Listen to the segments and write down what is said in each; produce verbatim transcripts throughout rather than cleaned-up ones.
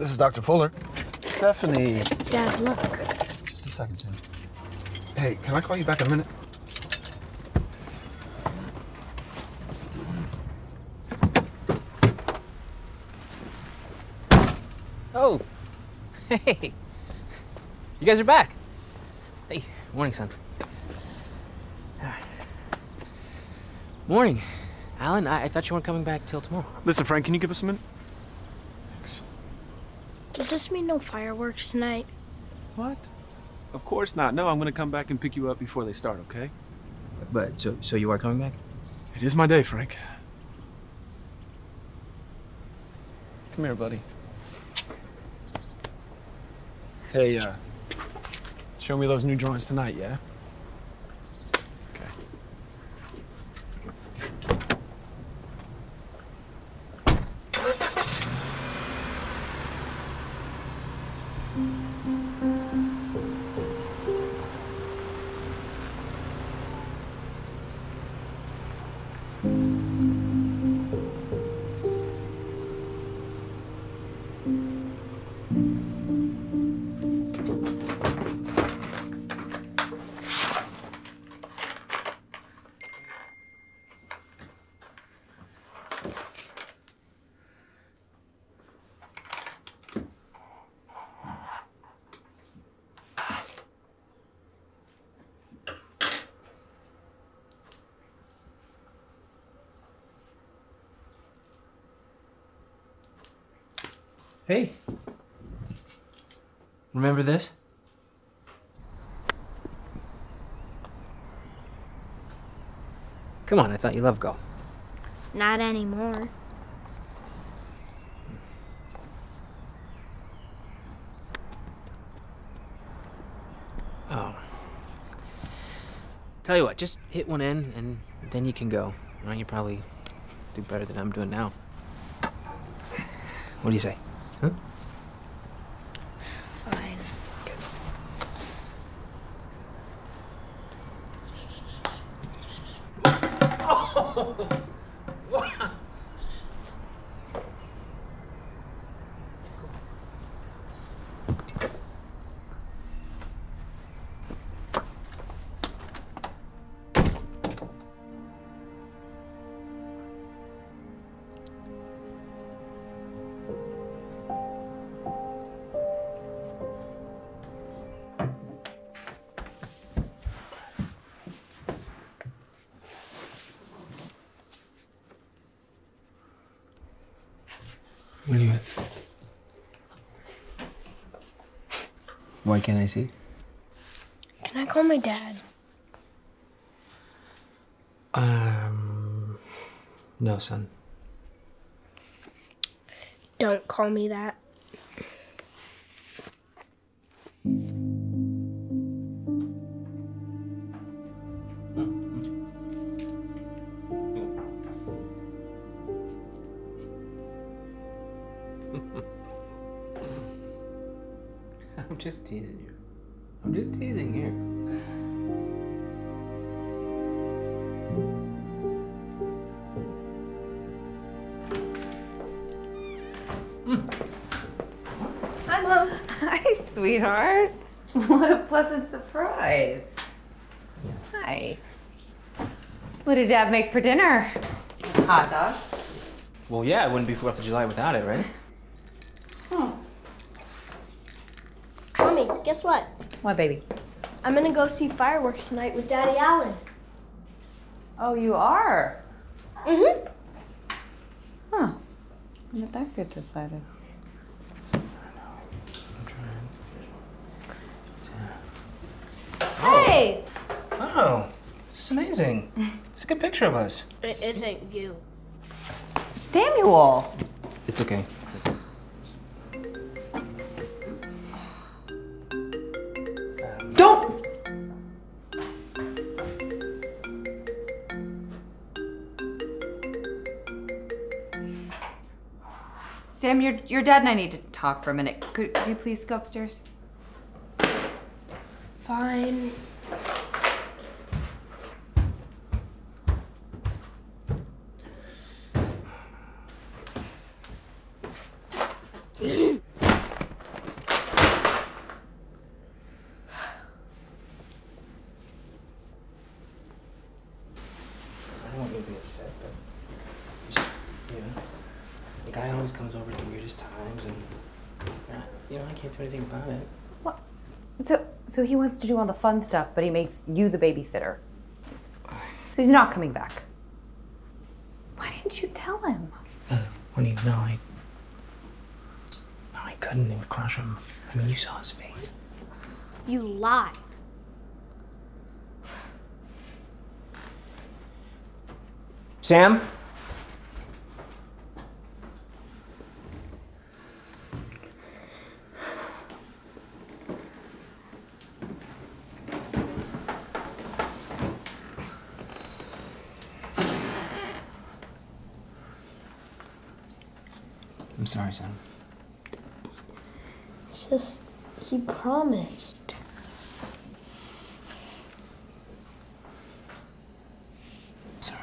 This is Doctor Fuller. Stephanie. Dad, look. Just a second, Sam. Hey, can I call you back in a minute? Oh. Hey. You guys are back. Hey, morning, son. Morning. Allan, I, I thought you weren't coming back till tomorrow. Listen, Frank, can you give us a minute? Thanks. Does this mean no fireworks tonight? What? Of course not. No, I'm gonna come back and pick you up before they start, okay? But, so, so you are coming back? It is my day, Frank. Come here, buddy. Hey, uh, show me those new drawings tonight, yeah? Okay. Hey. Remember this? Come on, I thought you loved golf. Not anymore. Oh. Tell you what, just hit one in and then you can go. Well, you probably do better than I'm doing now. What do you say? Huh? Fine. Good. Oh! Wow. What are you at? Why can't I see? Can I call my dad? Um, no, son. Don't call me that. I'm just teasing you. I'm just teasing here. Mm. Hi, Mom. Hi, sweetheart. What a pleasant surprise. Hi. What did Dad make for dinner? Hot dogs? Well, yeah, it wouldn't be fourth of July without it, right? Hmm. Mommy, guess what? What, baby? I'm gonna go see fireworks tonight with Daddy Allan. Oh, you are? Mm-hmm. Huh. When did that get decided? I'm trying. Oh. Hey! Oh, this is amazing. It's a good picture of us. It isn't you. Samuel! It's okay. Don't! Sam, your, your dad and I need to talk for a minute. Could, could you please go upstairs? Fine. Willis-Teff, but it's just, you know, the guy always comes over at the weirdest times, and, uh, you know, I can't do anything about it. What? So, so he wants to do all the fun stuff, but he makes you the babysitter. So he's not coming back. Why didn't you tell him? Uh, honey, no, I... No, I couldn't. It would crush him. I mean, you saw his face. You lie. Sam? I'm sorry, Sam. It's just, he promised. Sorry.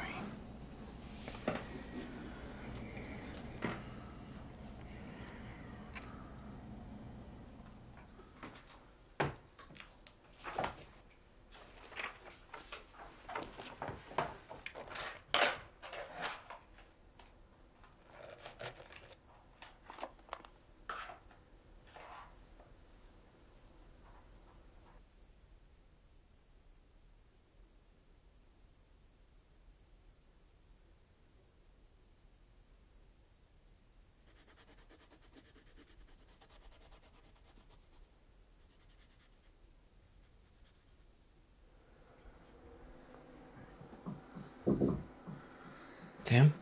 Sam?